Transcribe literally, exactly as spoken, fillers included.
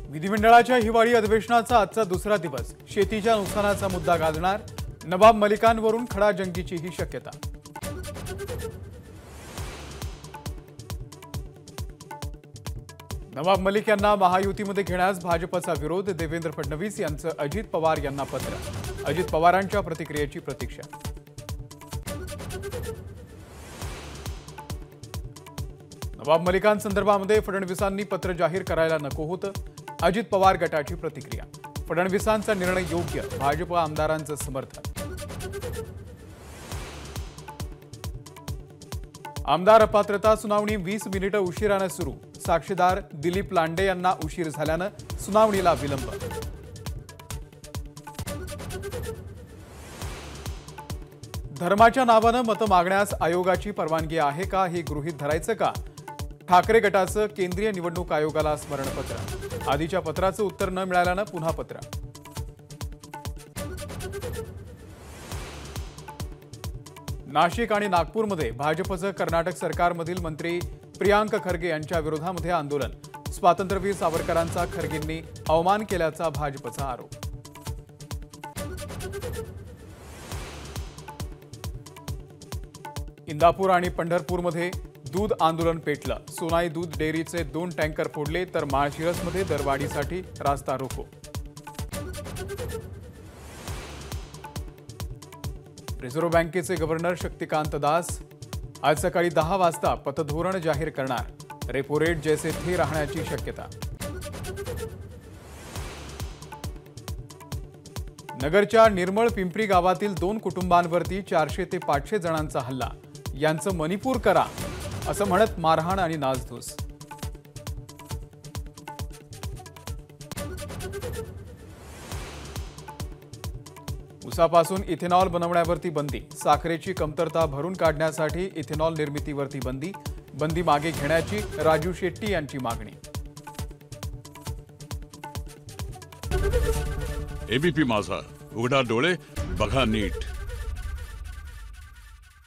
विधिमंडळाच्या हिवाळी अधिवेशनाचा आजचा दुसरा दिवस शेतीच्या नुकसानाचा मुद्दा गाजणार. नवाब मलिकांवरून खडाजंगीची ही शक्यता. नवाब मलिक यांना महायुतीमध्ये घेण्यास भाजपचा विरोध. देवेंद्र फडणवीस यांचं अजित पवार यांना पत्र. अजित पवारांच्या प्रतिक्रियेची प्रतीक्षा. नवाब मलिकांसंदर्भामध्ये फडणवीसांनी पत्र जाहीर करायला नको होतं. अजित पवार गटाची प्रतिक्रिया. फडणवीसांचा निर्णय योग्य. भाजप आमदारांचं समर्थन. आमदार अपात्रता सुनावणी वीस मिनिटं उशिरानं सुरू. साक्षीदार दिलीप लांडे यांना उशीर झाल्यानं सुनावणीला विलंब. धर्माच्या नावानं मतं मागण्यास आयोगाची परवानगी आहे का हे गृहीत धरायचं का? ठाकरे गटाचं केंद्रीय निवडणूक आयोगाला स्मरणपत्र. आधीच्या पत्राचं उत्तर न मिळाल्यानं पुन्हा पत्र. नाशिक आणि नागपूरमध्ये भाजपचं कर्नाटक सरकारमधील मंत्री प्रियांक खरगे यांच्या विरोधामध्ये आंदोलन. स्वातंत्र्यवीर सावरकरांचा खरगेंनी अवमान केल्याचा भाजपचा आरोप. इंदापूर आणि पंढरपूरमध्ये दूध आंदोलन पेटलं. सोनाई दूध डेअरीचे दोन टँकर फोडले तर माळशिरसमध्ये दरवाढीसाठी रास्ता रोको. रिझर्व्ह बँकेचे गव्हर्नर शक्तिकांत दास आज सकाळी दहा वाजता पतधोरण जाहीर करणार. रेपो रेट जैसे थे राहण्याची शक्यता. नगरच्या निर्मळ पिंपरी गावातील दोन कुटुंबांवरती चारशे ते पाचशे जणांचा हल्ला. यांचं मणिपूर करा असं म्हणत मारहाण आणि नासधूस. ऊसापासून इथेनॉल बनवण्यावरती बंदी. साखरेची कमतरता भरून काढण्यासाठी इथेनॉल निर्मितीवरती बंदी. बंदी मागे घेण्याची राजू शेट्टी यांची मागणी. एबीपी माझा, उघडा डोळे बघा नीट.